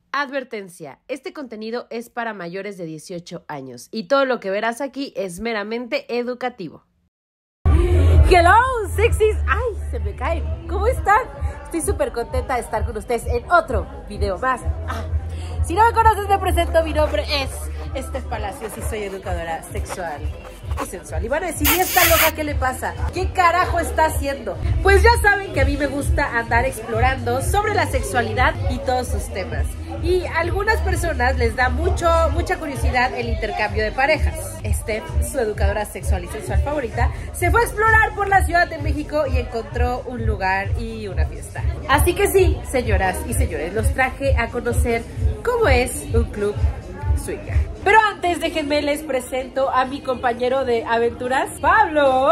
Advertencia, este contenido es para mayores de 18 años y todo lo que verás aquí es meramente educativo. Hello, sexys. Ay, se me caen. ¿Cómo están? Estoy súper contenta de estar con ustedes en otro video más. Si no me conoces, me presento. Mi nombre es Steph Palacios y soy educadora sexual y sensual. Y van a decir, ¿y esta loca qué le pasa? ¿Qué carajo está haciendo? Pues ya saben que a mí me gusta andar explorando sobre la sexualidad y todos sus temas. Y a algunas personas les da mucha curiosidad el intercambio de parejas. Steph, su educadora sexual y sensual favorita, se fue a explorar por la Ciudad de México y encontró un lugar y una fiesta. Así que sí, señoras y señores, los traje a conocer cómo es un club swinger. Pero antes, déjenme les presento a mi compañero de aventuras, Pablo.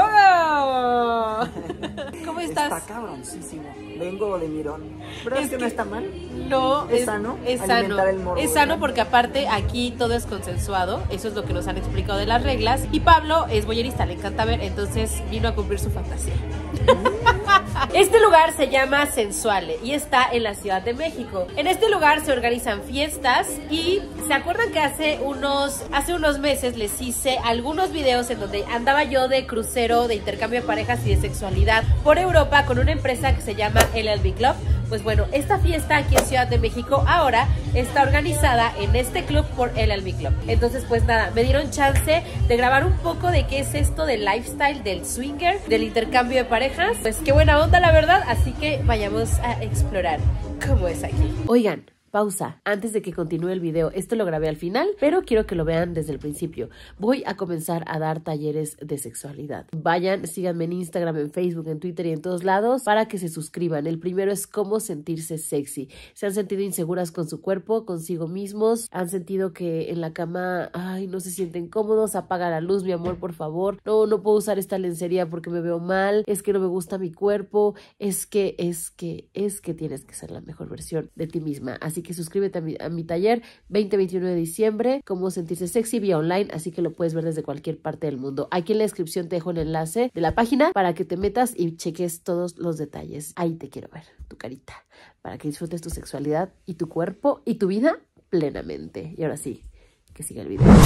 ¿Cómo estás? Está cabroncísimo. Vengo de mirón. ¿Verdad que no está mal? No, es sano. Es sano. Es sano porque aparte aquí todo es consensuado. Eso es lo que nos han explicado de las reglas. Y Pablo es boyerista, le encanta ver, entonces vino a cumplir su fantasía. Este lugar se llama Sensuale y está en la Ciudad de México. En este lugar se organizan fiestas y ¿se acuerdan que hace unos meses les hice algunos videos en donde andaba yo de crucero, de intercambio de parejas y de sexualidad por Europa con una empresa que se llama LLB Club? Pues bueno, esta fiesta aquí en Ciudad de México ahora está organizada en este club por LLB Club. Entonces pues nada, me dieron chance de grabar un poco de qué es esto del lifestyle, del swinger, del intercambio de parejas. Pues qué buena onda la verdad, así que vayamos a explorar cómo es aquí. Oigan, pausa, antes de que continúe el video. Esto lo grabé al final, pero quiero que lo vean desde el principio. Voy a comenzar a dar talleres de sexualidad. Vayan, síganme en Instagram, en Facebook, en Twitter y en todos lados para que se suscriban. El primero es cómo sentirse sexy. ¿Se han sentido inseguras con su cuerpo, consigo mismos? ¿Han sentido que en la cama, ay, no se sienten cómodos? Apaga la luz, mi amor, por favor. No puedo usar esta lencería porque me veo mal. Es que no me gusta mi cuerpo. Es que tienes que ser la mejor versión de ti misma. Así que suscríbete a mi taller 20-21 de diciembre, cómo sentirse sexy vía online, así que lo puedes ver desde cualquier parte del mundo. Aquí en la descripción te dejo el enlace de la página para que te metas y cheques todos los detalles. Ahí te quiero ver, tu carita, para que disfrutes tu sexualidad y tu cuerpo y tu vida plenamente. Y ahora sí, que siga el video.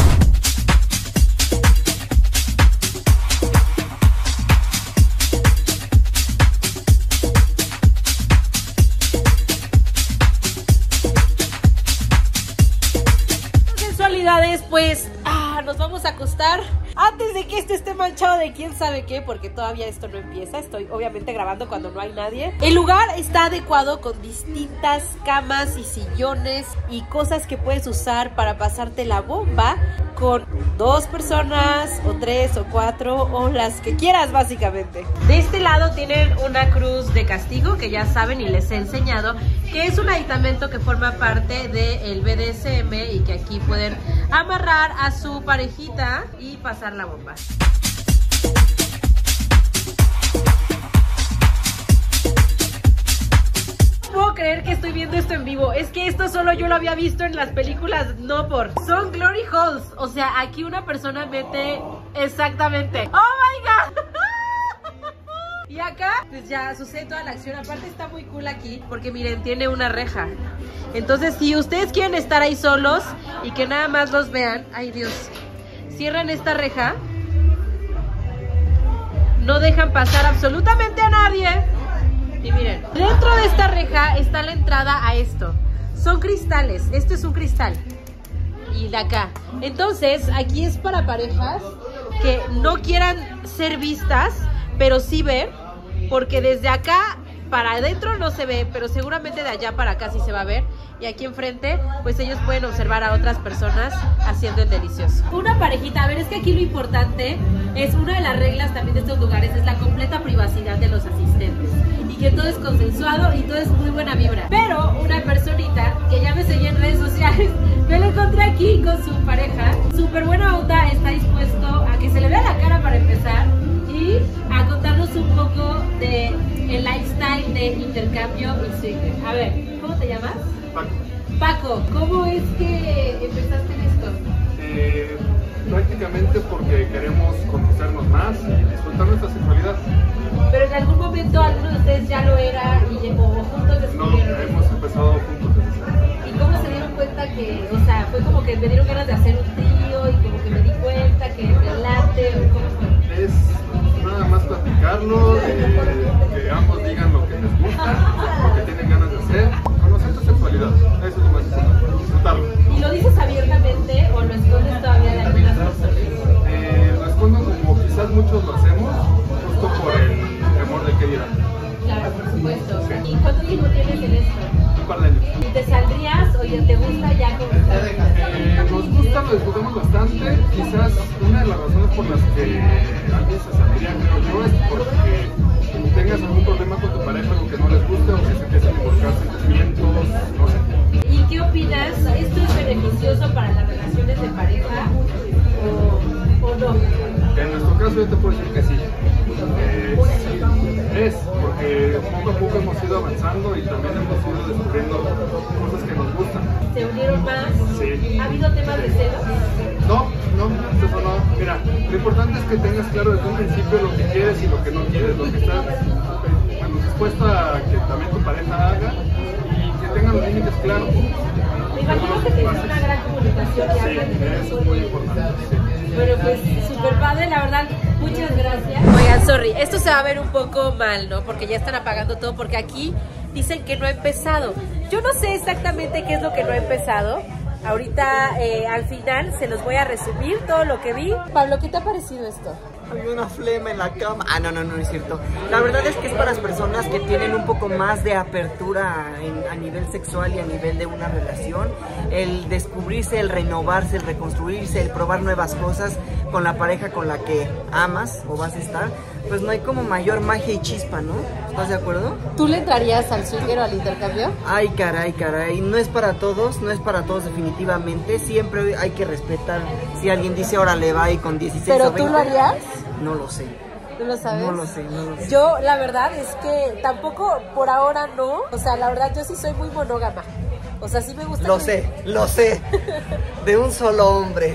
Pues nos vamos a acostar antes de que este esté manchado de quién sabe qué, porque todavía esto no empieza. Estoy obviamente grabando cuando no hay nadie. El lugar está adecuado con distintas camas y sillones y cosas que puedes usar para pasarte la bomba con 2 personas o 3 o 4 o las que quieras básicamente. De este lado tienen una cruz de castigo que ya saben y les he enseñado que es un aditamento que forma parte del BDSM y que aquí pueden amarrar a su parejita y pasar la bomba. No puedo creer que estoy viendo esto en vivo. Es que esto solo yo lo había visto en las películas son glory holes. O sea, aquí una persona mete exactamente. ¡Oh my god! Y acá, pues ya sucede toda la acción. Aparte está muy cool aquí, porque miren, tiene una reja. Entonces, si ustedes quieren estar ahí solos y que nada más los vean, ay Dios, cierran esta reja, no dejan pasar absolutamente a nadie. Y miren, dentro de esta reja está la entrada a esto. Son cristales, esto es un cristal. Y de acá. Entonces, aquí es para parejas que no quieran ser vistas, pero sí ver, porque desde acá para adentro no se ve, pero seguramente de allá para acá sí se va a ver. Y aquí enfrente, pues ellos pueden observar a otras personas haciendo el delicioso. Una parejita, a ver, es que aquí lo importante es, una de las reglas también de estos lugares es la completa privacidad de los asistentes. Y que todo es consensuado y todo es muy buena vibra. Pero una personita que ya me seguía en redes sociales, me lo encontré aquí con su pareja. Súper buena onda, está dispuesto a que se le vea la cara para empezar y a contarnos un poco de el lifestyle de intercambio y swinger. A ver, ¿cómo te llamas? Paco. Paco, ¿cómo es que empezaste en esto? Prácticamente porque queremos conocernos más y disfrutar nuestra sexualidad. Pero en algún momento alguno de ustedes ya lo era y llegó juntos descubrieron. No, hemos empezado juntos desde siempre. ¿Y cómo se dieron que, o sea, fue como que me dieron ganas de hacer un trío y como que me di cuenta que te late, o cómo fue? Es nada más platicarlo, que ambos digan lo que les gusta, lo que tienen ganas de hacer, conocer tu sexualidad, eso es lo más importante, disfrutarlo. ¿Y lo dices abiertamente o lo escondes todavía de algunas personas? Lo escondo como quizás muchos lo hacemos, justo por el temor de que dirán. Claro, por supuesto. ¿Y cuánto tiempo tienes en esto? Un par de años. ¿Y te saldrías o ya te gusta ya como Nos gusta, lo disfrutamos bastante. Quizás una de las razones por las que alguien se saldría, creo yo, es porque tengas algún problema con tu pareja, algo que no les guste o que se empiecen a involucrar sentimientos, no sé. ¿Y qué opinas? ¿Esto es beneficioso para las relaciones de pareja o no? En nuestro caso yo te puedo decir que sí. Porque poco a poco hemos ido avanzando y también hemos ido descubriendo cosas que nos gustan. ¿Se unieron más? Sí. ¿Ha habido temas de celos? No, eso no. Mira, lo importante es que tengas claro desde un principio lo que quieres y lo que no quieres, lo que estás dispuesto a que también tu pareja haga y que tengan los límites claros. Me imagino que tienes una gran comunicación y hablan de Sí, eso es muy importante. Sí. Bueno, pues súper padre, la verdad, muchas gracias. Oigan, sorry, esto se va a ver un poco mal, ¿no? Porque ya están apagando todo, porque aquí dicen que no ha empezado. Yo no sé exactamente qué es lo que no ha empezado. Ahorita, al final, se los voy a resumir todo lo que vi. Pablo, ¿qué te ha parecido esto? Hay una flema en la cama. Ah, no es cierto. La verdad es que es para las personas que tienen un poco más de apertura a nivel sexual y a nivel de una relación. El descubrirse, el renovarse, el reconstruirse, el probar nuevas cosas con la pareja con la que amas o vas a estar. Pues no hay como mayor magia y chispa, ¿no? ¿Estás de acuerdo? ¿Tú le entrarías al swinger o al intercambio? Ay, caray. No es para todos definitivamente. Siempre hay que respetar. Si alguien dice, órale, va y con 16 ¿Pero o 20. tú lo harías? No lo sé. ¿Tú lo sabes? No lo sé. Yo, la verdad es que tampoco por ahora no. O sea, la verdad yo sí soy muy monógama. O sea, sí me gusta. Lo sé. De un solo hombre.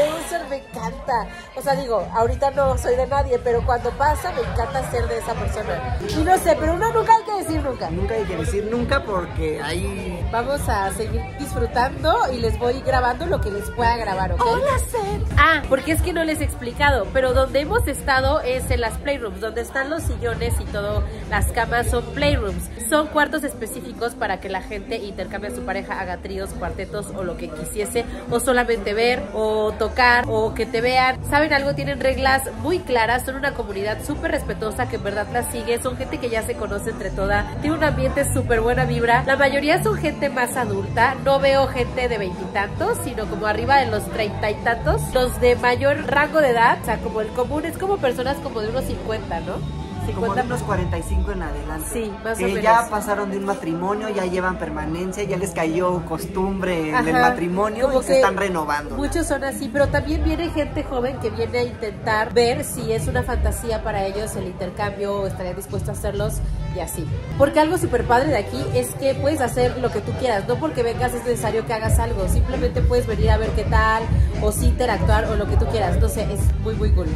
Me encanta. O sea, digo, ahorita no soy de nadie, pero cuando pasa me encanta ser de esa persona. Y no sé, pero uno nunca hay que decir nunca. Nunca hay que decir nunca porque ahí... Vamos a seguir disfrutando y les voy grabando lo que les pueda grabar, ¿ok? Hola, Seth. Ah, porque es que no les he explicado, pero donde hemos estado es en las playrooms, donde están los sillones y todo, las camas son playrooms. Son cuartos específicos para que la gente intercambie a su pareja, haga tríos, cuartetos o lo que quisiese, o solamente ver, o tocar, o que te vean. ¿Saben algo? Tienen reglas muy claras, son una comunidad súper respetuosa que en verdad la sigue, son gente que ya se conoce entre toda, tiene un ambiente súper buena vibra. La mayoría son gente más adulta, no veo gente de 20 y tantos, sino como arriba de los 30 y tantos. Los de mayor rango de edad, o sea, como el común, es como personas como de unos 50, ¿no? Como de unos 45 en adelante. Sí, más o que menos. ya pasaron de un matrimonio, ya llevan permanencia, ya les cayó costumbre en el matrimonio como y se están renovando. Muchos son así, pero también viene gente joven que viene a intentar ver si es una fantasía para ellos el intercambio o estarían dispuestos a hacerlos y así. Porque algo súper padre de aquí es que puedes hacer lo que tú quieras, no porque vengas es necesario que hagas algo, simplemente puedes venir a ver qué tal o sí interactuar o lo que tú quieras, no sé, es muy muy cool.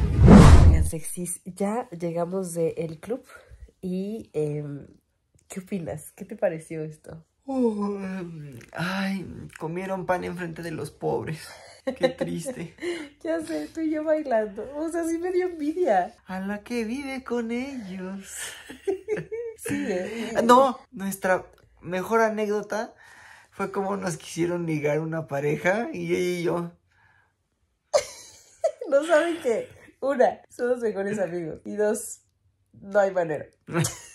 Sexys, ya llegamos del club y ¿qué opinas? ¿Qué te pareció esto? Ay, comieron pan enfrente de los pobres. Qué triste. Ya sé, tú y yo bailando. O sea, sí me dio envidia. A la que vive con ellos. Sí, No, nuestra mejor anécdota fue como nos quisieron ligar una pareja y ella y yo. No saben que, una, somos mejores amigos y dos, no hay manera.